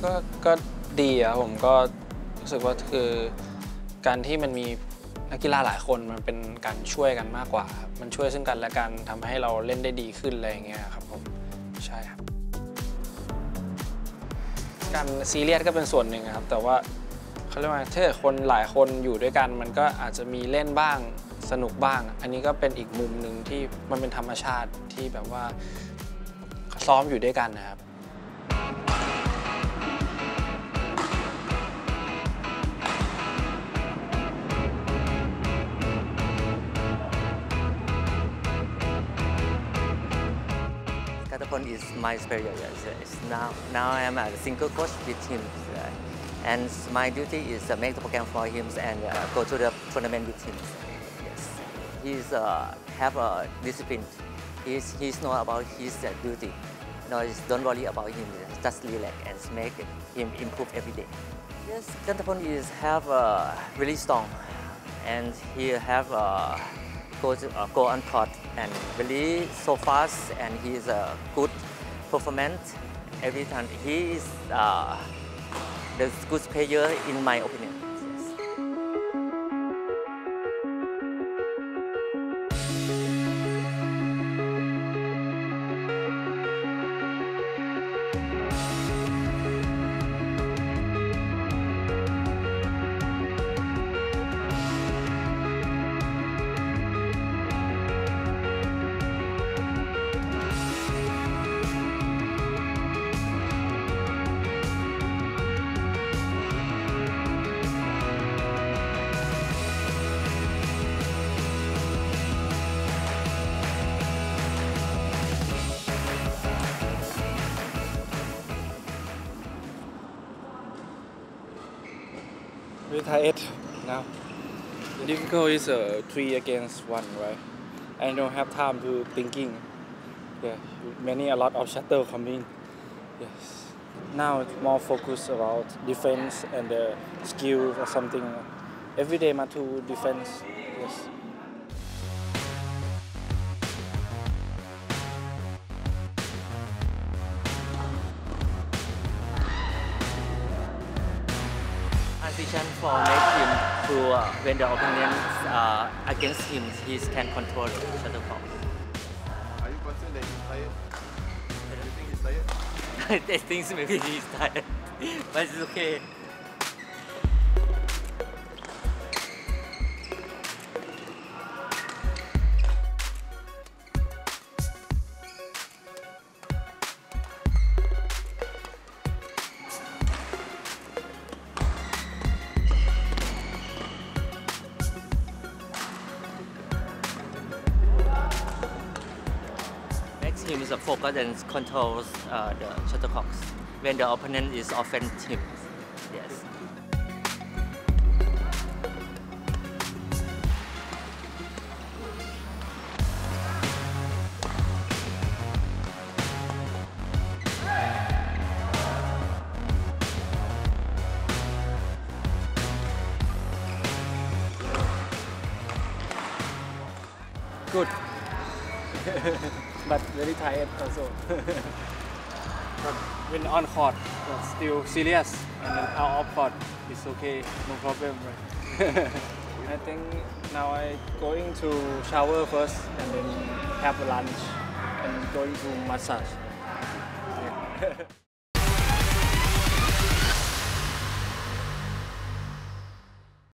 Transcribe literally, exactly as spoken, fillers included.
ก็ก็ดีอะผมก็รู้สึกว่าคือการที่มันมีนักกีฬาหลายคนมันเป็นการช่วยกันมากกว่ามันช่วยซึ่งกันและกันทำให้เราเล่นได้ดีขึ้นอะไรอย่างเงี้ยครับผมใช่ครับการซีเรียสก็เป็นส่วนหนึ่งครับแต่ว่าเขาเรียกว่าถ้าเกิดคนหลายคนอยู่ด้วยกันมันก็อาจจะมีเล่นบ้างสนุกบ้างอันนี้ก็เป็นอีกมุมหนึ่งที่มันเป็นธรรมชาติที่แบบว่าซ้อมอยู่ด้วยกันนะครับ Katapon is my superior. Yes. Now, now I am a single coach with him, uh, and my duty is to make the program for him and uh, go to the tournament with him. Yes, he's uh, have a discipline. He's he's know about his uh, duty. No, don't worry about him. Just relax and make him improve every day. Yes, Katapon is have uh, really strong, and he have. Uh, Go, to, uh, go on court and really so fast, and he is a good performance every time. He is uh, the good player in my opinion. Very tired now. The difficult is uh, three against one, right? I don't have time to thinking. Yeah, many a lot of shuttle coming. Yes. Now it's more focused about defense and the skill or something. Every day, my two defense. Yes. Transition for make him to uh, when the opponent uh, against him, he can control the shuttlecock. Are you concerned that he's tired? Do you think he's tired? I think maybe he's tired, but it's okay. Him is a focus and controls uh, the shuttlecocks when the opponent is offensive. Yes. Good. But very tired also. But when on court, but still serious, and then out of court, it's okay, no problem, right? I think now I going to shower first, and then have a lunch, and going to massage. Yeah.